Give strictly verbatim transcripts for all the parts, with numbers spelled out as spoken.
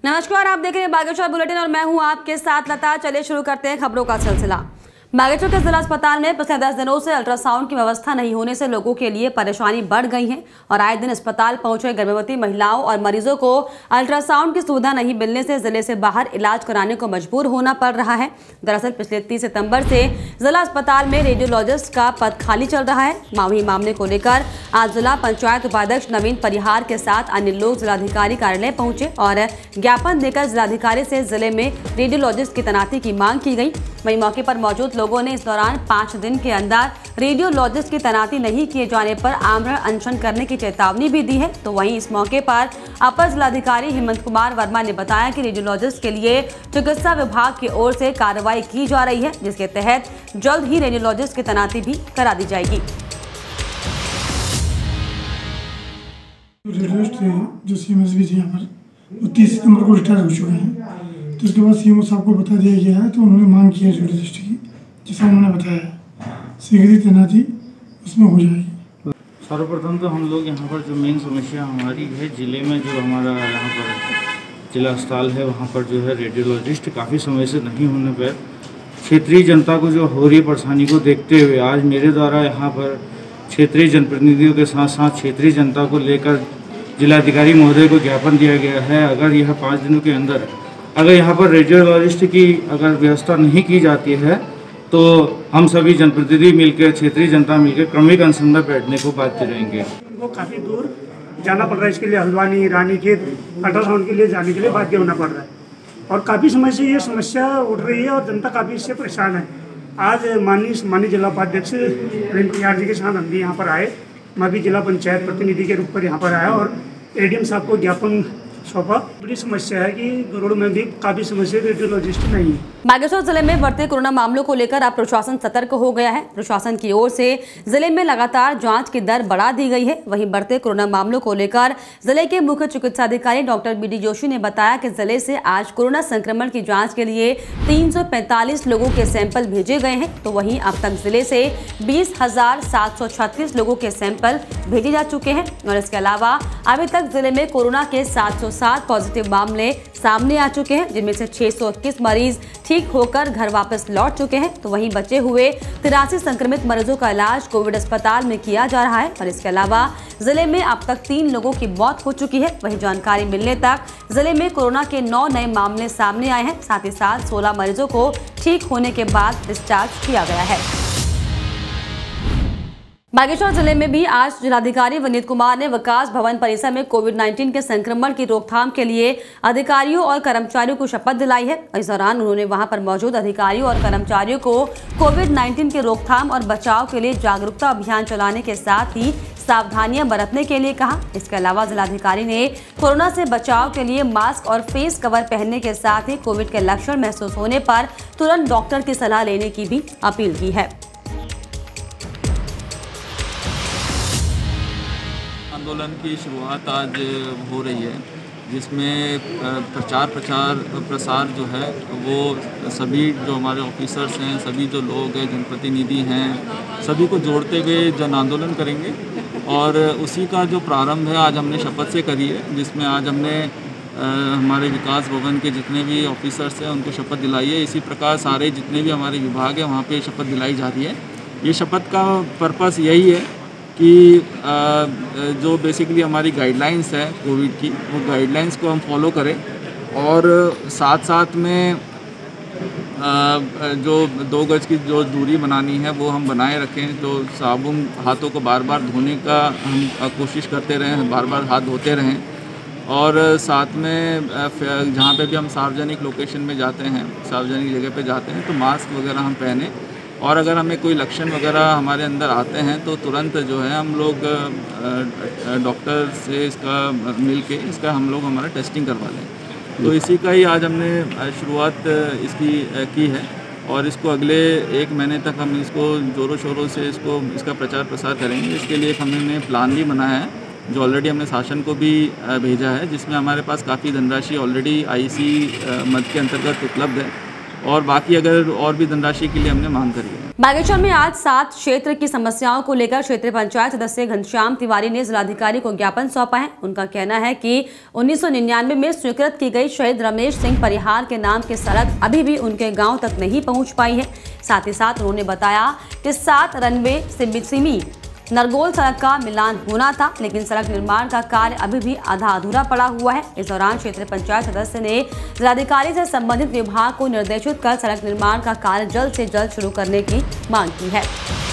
नमस्कार, आप देख रहे हैं बागेश्वर बुलेटिन और मैं हूं आपके साथ लता। चलिए शुरू करते हैं खबरों का सिलसिला। बागेश्वर के जिला अस्पताल में पिछले दस दिनों से अल्ट्रासाउंड की व्यवस्था नहीं होने से लोगों के लिए परेशानी बढ़ गई है और आए दिन अस्पताल पहुंचे गर्भवती महिलाओं और मरीजों को अल्ट्रासाउंड की सुविधा नहीं मिलने से जिले से बाहर इलाज कराने को मजबूर होना पड़ रहा है। दरअसल पिछले तीस सितंबर से जिला अस्पताल में रेडियोलॉजिस्ट का पद खाली चल रहा है। वही मामले को लेकर आज जिला पंचायत उपाध्यक्ष नवीन परिहार के साथ अन्य लोग जिलाधिकारी कार्यालय पहुंचे और ज्ञापन देकर जिलाधिकारी से जिले में रेडियोलॉजिस्ट की तैनाती की मांग की गई। वहीं मौके पर मौजूद लोगों ने इस दौरान पाँच दिन के अंदर रेडियोलॉजिस्ट की तैनाती नहीं किए जाने पर आमरण अनशन करने की चेतावनी भी दी है। तो वहीं इस मौके पर अपर जिलाधिकारी हेमंत कुमार वर्मा ने बताया कि रेडियोलॉजिस्ट के लिए चिकित्सा विभाग की ओर से कार्रवाई की जा रही है, जिसके तहत जल्द ही रेडियोलॉजिस्ट की तैनाती भी करा दी जाएगी। रेडियोलॉजिस्ट जो सीएमएसबी थे यहाँ पर वो तीस सितंबर को रिटायर हो चुके हैं, तो उसके बाद सीएमओ साहब को बता दिया गया है, तो उन्होंने मांग की है रेडियोलॉजिस्ट की, जैसा उन्होंने बताया शीघ्र तैनाती उसमें हो जाएगी। सर्वप्रथम तो हम लोग यहाँ पर जो मेन समस्या हमारी है जिले में, जो हमारा यहाँ पर जिला अस्पताल है वहाँ पर जो है रेडियोलॉजिस्ट काफ़ी समय से नहीं होने पर क्षेत्रीय जनता को जो हो रही परेशानी को देखते हुए आज मेरे द्वारा यहाँ पर क्षेत्रीय जनप्रतिनिधियों के साथ साथ क्षेत्रीय जनता को लेकर जिलाधिकारी महोदय को ज्ञापन दिया गया है। अगर यह पाँच दिनों के अंदर अगर यहाँ पर रेडियोलॉजिस्ट की अगर व्यवस्था नहीं की जाती है तो हम सभी जनप्रतिनिधि मिलकर क्षेत्रीय जनता मिलकर क्रमिक अनशन में बैठने को बाध्य रहेंगे। वो काफ़ी दूर जाना पड़ रहा है, इसके लिए हल्द्वानी रानीखेत अल्ट्रासाउंड के लिए जाने के लिए बाध्य होना पड़ रहा है और काफ़ी समय से ये समस्या उठ रही है और जनता काफ़ी इससे परेशान है। आज माननीय माननीय जिला उपाध्यक्ष नवीन परिहार जी के साथ हम भी यहाँ पर आए। मैं भी जिला पंचायत प्रतिनिधि के रूप पर यहाँ पर आया और एडीएम साहब को ज्ञापन सौंपा। बड़ी समस्या है कि गरुड़ में भी काफी समस्या रेडियोलॉजिस्ट नहीं है। बागेश्वर जिले में बढ़ते कोरोना मामलों को लेकर अब प्रशासन सतर्क हो गया है। प्रशासन की ओर से जिले में लगातार जांच की दर बढ़ा दी गई है। वहीं बढ़ते कोरोना मामलों को लेकर जिले के मुख्य चिकित्साधिकारी डॉक्टर बी डी जोशी ने बताया कि जिले से आज कोरोना संक्रमण की जाँच के लिए तीन सौ पैंतालीस लोगों के सैंपल भेजे गए हैं। तो वहीं अब तक जिले से बीस हजार सात सौ छत्तीस लोगों के सैंपल भेजे जा चुके हैं और इसके अलावा अभी तक जिले में कोरोना के सात सौ सात पॉजिटिव मामले सामने आ चुके हैं, जिनमें से छह सौ इक्कीस मरीज ठीक होकर घर वापस लौट चुके हैं। तो वहीं बचे हुए तिरासी संक्रमित मरीजों का इलाज कोविड अस्पताल में किया जा रहा है और इसके अलावा जिले में अब तक तीन लोगों की मौत हो चुकी है। वहीं जानकारी मिलने तक जिले में कोरोना के नौ नए मामले सामने आए हैं। साथ ही साथ सोलह मरीजों को ठीक होने के बाद डिस्चार्ज किया गया है। बागेश्वर जिले में भी आज जिलाधिकारी विनीत कुमार ने विकास भवन परिसर में कोविड उन्नीस के संक्रमण की रोकथाम के लिए अधिकारियों और कर्मचारियों को शपथ दिलाई है। इस दौरान उन्होंने वहां पर मौजूद अधिकारियों और कर्मचारियों को कोविड उन्नीस के रोकथाम और बचाव के लिए जागरूकता अभियान चलाने के साथ ही सावधानियां बरतने के लिए कहा। इसके अलावा जिलाधिकारी ने कोरोना से बचाव के लिए मास्क और फेस कवर पहनने के साथ ही कोविड के लक्षण महसूस होने पर तुरंत डॉक्टर की सलाह लेने की भी अपील की है। आंदोलन की शुरुआत आज हो रही है, जिसमें प्रचार प्रचार प्रसार जो है वो सभी जो हमारे ऑफिसर्स हैं, सभी जो लोग हैं, जनप्रतिनिधि हैं, सभी को जोड़ते हुए जन आंदोलन करेंगे और उसी का जो प्रारंभ है आज हमने शपथ से करी है, जिसमें आज हमने आ, हमारे विकास भवन के जितने भी ऑफिसर्स हैं उनको शपथ दिलाई है। इसी प्रकार सारे जितने भी हमारे विभाग हैं वहाँ पे शपथ दिलाई जा रही है। ये शपथ का पर्पस यही है कि जो बेसिकली हमारी गाइडलाइंस है कोविड की, वो गाइडलाइंस को हम फॉलो करें और साथ साथ में जो दो गज की जो दूरी बनानी है वो हम बनाए रखें। जो साबुन हाथों को बार बार धोने का हम कोशिश करते रहें, बार बार हाथ धोते रहें और साथ में जहाँ पे भी हम सार्वजनिक लोकेशन में जाते हैं, सार्वजनिक जगह पे जाते हैं तो मास्क वगैरह हम पहने और अगर हमें कोई लक्षण वगैरह हमारे अंदर आते हैं तो तुरंत जो है हम लोग डॉक्टर से इसका मिल के इसका हम लोग हमारा टेस्टिंग करवा लें। तो इसी का ही आज हमने शुरुआत इसकी की है और इसको अगले एक महीने तक हम इसको ज़ोरों शोरों से इसको इसका प्रचार प्रसार करेंगे। इसके लिए एक हमने प्लान भी बनाया है जो ऑलरेडी हमने शासन को भी भेजा है, जिसमें हमारे पास काफ़ी धनराशि ऑलरेडी आईसी मद के अंतर्गत उपलब्ध है और बाकी अगर और भी धनराशि के लिए हमने मांग करी है। बागेश्वर में आज सात क्षेत्र की समस्याओं को लेकर क्षेत्रीय पंचायत सदस्य घनश्याम तिवारी ने जिलाधिकारी को ज्ञापन सौंपा है। उनका कहना है कि उन्नीस सौ निन्यानवे में स्वीकृत की गई शहीद रमेश सिंह परिहार के नाम की सड़क अभी भी उनके गांव तक नहीं पहुंच पाई है। साथ ही साथ उन्होंने बताया कि सात रनवे सिमी नरगोल सड़क का मिलान होना था, लेकिन सड़क निर्माण का कार्य अभी भी आधा अधूरा पड़ा हुआ है। इस दौरान क्षेत्रीय पंचायत सदस्य ने जिलाधिकारी से संबंधित विभाग को निर्देशित कर सड़क निर्माण का कार्य जल्द से जल्द शुरू करने की मांग की है।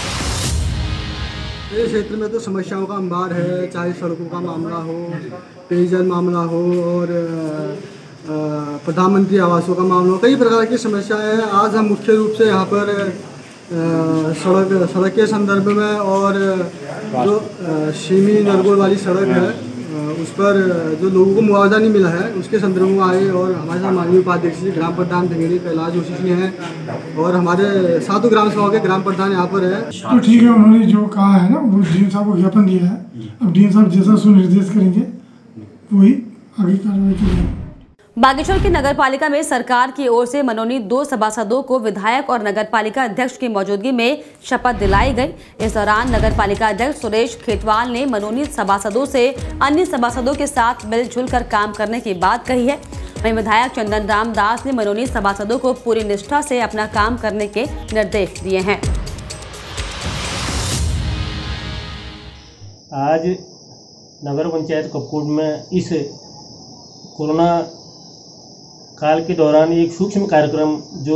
इस क्षेत्र में तो समस्याओं का अंबार है, चाहे सड़कों का मामला हो, पेयजल मामला हो और प्रधानमंत्री आवासों का मामला हो, कई प्रकार की समस्याएं हैं। आज हम मुख्य रूप से यहाँ पर सड़क सड़क के संदर्भ में और जो सीमी नरगोल वाली सड़क है उस पर जो लोगों को मुआवजा नहीं मिला है उसके संदर्भ में आए और हमारे साथ माननीय उपाध्यक्ष जी, ग्राम प्रधान भिंगड़ी कैलाश जोशी जी हैं और हमारे सातों ग्राम सभा के ग्राम प्रधान यहाँ पर है। तो ठीक है, उन्होंने जो कहा है ना वो डी एम साहब को ज्ञापन दिया है। अब डी एम साहब जैसा सुनिर्देश करेंगे वही आगे कार्रवाई की जाएगी। बागेश्वर की नगरपालिका में सरकार की ओर से मनोनीत दो सभासदों को विधायक और नगरपालिका अध्यक्ष की मौजूदगी में शपथ दिलाई गई। इस दौरान नगरपालिका अध्यक्ष सुरेश खेतवाल ने मनोनीत सभासदों से अन्य सभासदों के साथ मिलजुल कर काम करने की बात कही है। वहीं विधायक चंदन राम दास ने मनोनीत सभासदों को पूरी निष्ठा से अपना काम करने के निर्देश दिए हैं। आज नगर पंचायत कपकोट में इस कोरोना काल के दौरान एक सूक्ष्म कार्यक्रम जो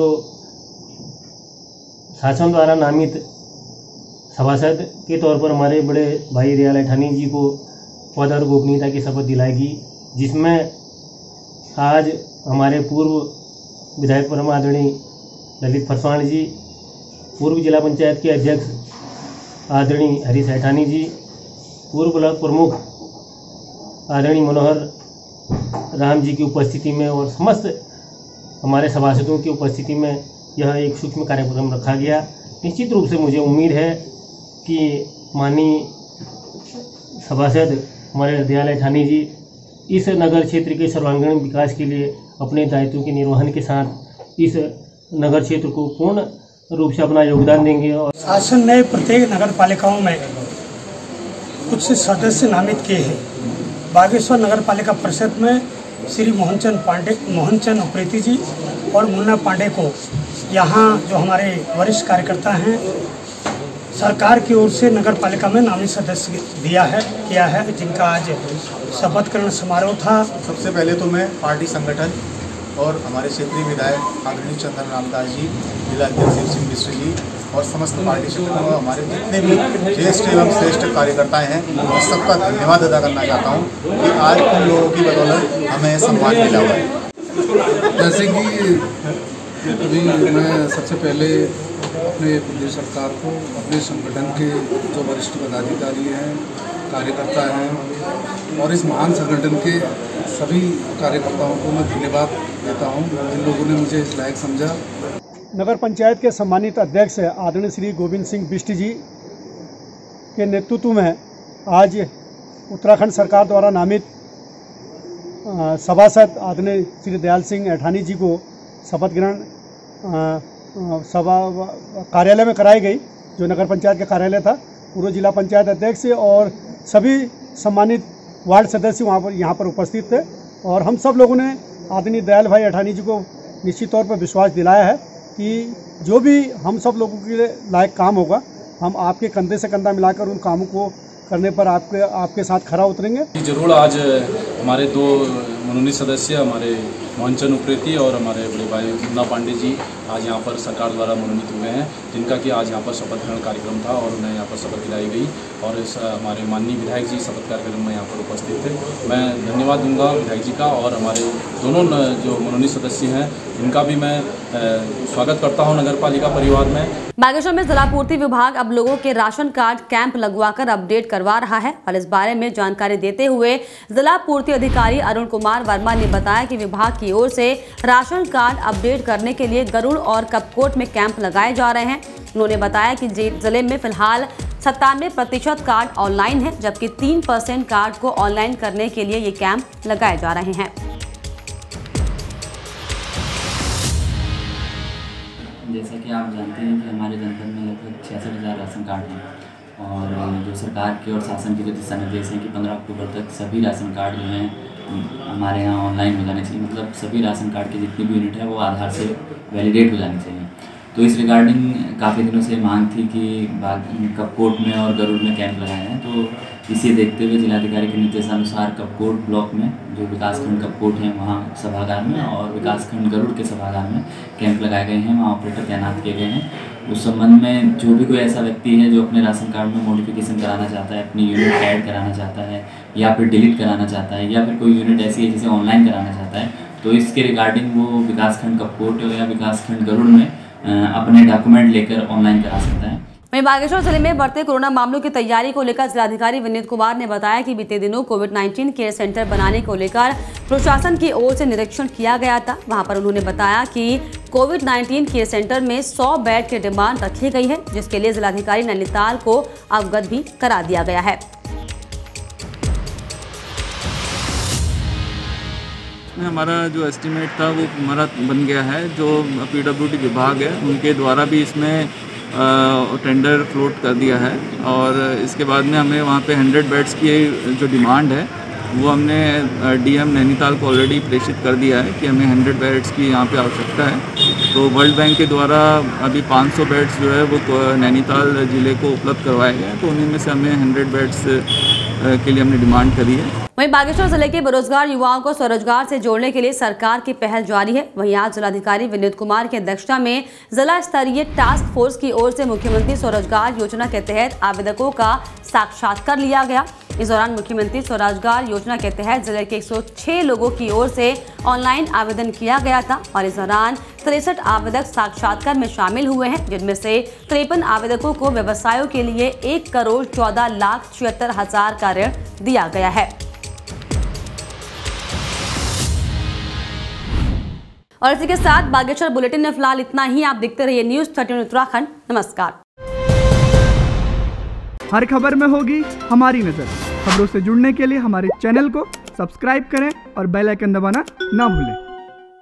शासन द्वारा नामित सभासद के तौर पर हमारे बड़े भाई रियाल ऐठानी जी को पद और गोपनीयता की शपथ दिलाएगी, जिसमें आज हमारे पूर्व विधायक परम आदरणीय ललित फरसवाण जी, पूर्व जिला पंचायत के अध्यक्ष आदरणीय हरीश ऐठानी जी, पूर्व ब्लॉक प्रमुख आदरणीय मनोहर राम जी की उपस्थिति में और समस्त हमारे सभासदों की उपस्थिति में यह एक सूक्ष्म कार्यक्रम रखा गया। निश्चित रूप से मुझे उम्मीद है कि माननीय सभासद हमारे दयाल ऐठानी जी इस नगर क्षेत्र के सर्वांगीण विकास के लिए अपने दायित्वों के निर्वहन के साथ इस नगर क्षेत्र को पूर्ण रूप से अपना योगदान देंगे। और शासन ने प्रत्येक नगर पालिकाओं में कुछ सदस्य नामित किए हैं। बागेश्वर नगर पालिका परिषद में श्री मोहनचंद पांडे मोहनचंद उप्रेती जी और मुन्ना पांडे को यहाँ जो हमारे वरिष्ठ कार्यकर्ता हैं सरकार की ओर से नगर पालिका में नामित सदस्य दिया है किया है, जिनका आज शपथ ग्रहण समारोह था। सबसे पहले तो मैं पार्टी संगठन और हमारे क्षेत्रीय विधायक आदरणीय चंदन रामदास जी, जिला अध्यक्ष शिव सिंह मिश्र जी और समस्त पार्टी संगठन और हमारे जितने भी ज्येष्ठ एवं श्रेष्ठ कार्यकर्ताएं हैं मैं सबका धन्यवाद अदा करना चाहता हूं कि आज उन लोगों की बदौलत हमें सम्मान मिला हुआ है। जैसे कि अभी मैं सबसे पहले अपने प्रदेश सरकार को, अपने संगठन के जो वरिष्ठ पदाधिकारी हैं, कार्यकर्ता हैं और इस महान संगठन के सभी कार्यकर्ताओं को मैं धन्यवाद देता हूं जिन लोगों ने मुझे इस लायक समझा। नगर पंचायत के सम्मानित अध्यक्ष आदरणीय श्री गोविंद सिंह बिष्ट जी के नेतृत्व में आज उत्तराखंड सरकार द्वारा नामित सभासद आदरणीय श्री दयाल सिंह ऐठानी जी को शपथ ग्रहण सभा कार्यालय में कराई गई, जो नगर पंचायत का कार्यालय था। पूर्व जिला पंचायत अध्यक्ष और सभी सम्मानित वार्ड सदस्य वहाँ पर यहाँ पर उपस्थित थे और हम सब लोगों ने आदरणीय दयाल भाई ऐठानी जी को निश्चित तौर पर विश्वास दिलाया है कि जो भी हम सब लोगों के लायक काम होगा हम आपके कंधे से कंधा मिलाकर उन कामों को करने पर आपके आपके साथ खरा उतरेंगे। जरूर आज हमारे दो मनोनीत सदस्य हमारे मोहनचंद उप्रेती और हमारे बड़े भाई मुन्ना पांडे जी आज यहाँ पर सरकार द्वारा मनोनीत हुए हैं, जिनका कि आज यहाँ पर शपथ ग्रहण कार्यक्रम था और उन्हें यहाँ पर शपथ दिलाई गई और इस हमारे माननीय विधायक जी शपथ कार्यक्रम में यहाँ पर उपस्थित थे। मैं धन्यवाद दूंगा विधायक जी का और हमारे दोनों जो मनोनीत सदस्य हैं इनका भी मैं स्वागत करता हूँ नगर पालिका परिवार में। बागेश्वर में जिला पूर्ति विभाग अब लोगों के राशन कार्ड कैंप लगवाकर अपडेट करवा रहा है और इस बारे में जानकारी देते हुए जिला पूर्ति अधिकारी अरुण कुमार वर्मा ने बताया कि विभाग की ओर से राशन कार्ड अपडेट करने के लिए गरुड़ और कपकोट में कैंप लगाए जा रहे हैं। उन्होंने बताया कि जिले में फिलहाल सत्तानवे प्रतिशत कार्ड ऑनलाइन है, जबकि तीन परसेंट कार्ड को ऑनलाइन करने के लिए ये कैंप लगाए जा रहे हैं। जैसा कि आप जानते हैं कि हमारे जनपद में लगभग छियासठ हज़ार राशन कार्ड हैं और जो सरकार के और शासन के जो दिशा निर्देश हैं कि पंद्रह अक्टूबर तक सभी राशन कार्ड जो हैं हमारे यहाँ ऑनलाइन हो जाने चाहिए, मतलब सभी राशन कार्ड के जितनी भी यूनिट है वो आधार से वैलिडेट हो जानी चाहिए। तो इस रिगार्डिंग काफ़ी दिनों से मांग थी कि कपकोट में और गरुड़ में कैंप लगाए हैं। तो इसे देखते हुए जिलाधिकारी के निर्देशानुसार कपकोट ब्लॉक में जो विकासखंड कपकोट हैं वहाँ सभागार में और विकासखंड गरुड़ के सभागार में कैंप लगाए गए हैं, वहाँ ऑपरेटर तैनात किए गए हैं। उस संबंध में जो भी कोई ऐसा व्यक्ति है जो अपने राशन कार्ड में मॉडिफिकेशन कराना चाहता है, अपनी यूनिट ऐड कराना चाहता है या फिर डिलीट कराना चाहता है या फिर कोई यूनिट ऐसी है जिसे ऑनलाइन कराना चाहता है, तो इसके रिगार्डिंग वो विकासखंड कपकोट या विकासखंड गरुड़ में अपने डॉक्यूमेंट लेकर ऑनलाइन करा सकता है। वहीं बागेश्वर जिले में बढ़ते कोरोना मामलों की तैयारी को लेकर जिलाधिकारी विनीत कुमार ने बताया कि बीते दिनों कोविड नाइन्टीन केयर सेंटर बनाने को लेकर प्रशासन की ओर से निरीक्षण किया गया था। वहां पर उन्होंने बताया कि कोविड नाइन्टीन केयर सेंटर में सौ बेड की डिमांड रखी गई है, जिसके लिए जिलाधिकारी नैनीताल को अवगत भी करा दिया गया है। हमारा जो एस्टीमेट था वो हमारा बन गया है। जो पीडब्ल्यूडी विभाग है उनके द्वारा भी इसमें टेंडर फ्लोट कर दिया है और इसके बाद में हमें वहाँ पे हंड्रेड बेड्स की जो डिमांड है वो हमने डीएम नैनीताल को ऑलरेडी प्रेषित कर दिया है कि हमें हंड्रेड बेड्स की यहाँ पे आवश्यकता है। तो वर्ल्ड बैंक के द्वारा अभी पाँच सौ बेड्स जो है वो नैनीताल ज़िले को उपलब्ध करवाए गए हैं, तो उन्हीं में से हमें हंड्रेड बेड्स के लिए हमने डिमांड करी है। वहीं बागेश्वर जिले के बेरोजगार युवाओं को स्वरोजगार से जोड़ने के लिए सरकार की पहल जारी है। वहीं आज जिलाधिकारी विनीत कुमार की अध्यक्षता में जिला स्तरीय टास्क फोर्स की ओर से मुख्यमंत्री स्वरोजगार योजना के तहत आवेदकों का साक्षात्कार लिया गया। इस दौरान मुख्यमंत्री स्वरोजगार योजना के तहत जिले के एक सौ छह लोगों की ओर से ऑनलाइन आवेदन किया गया था और इस दौरान तिरसठ आवेदक साक्षात्कार में शामिल हुए हैं, जिनमें से तिरपन आवेदकों को व्यवसायों के लिए एक करोड़ चौदह लाख छिहत्तर हजार का ऋण दिया गया है। और इसी के साथ बागेश्वर बुलेटिन में फिलहाल इतना ही। आप देखते रहिए न्यूज़ थर्टीन उत्तराखंड। नमस्कार। हर खबर में होगी हमारी नजर। खबरों से जुड़ने के लिए हमारे चैनल को सब्सक्राइब करें और बेल आइकन दबाना ना भूलें।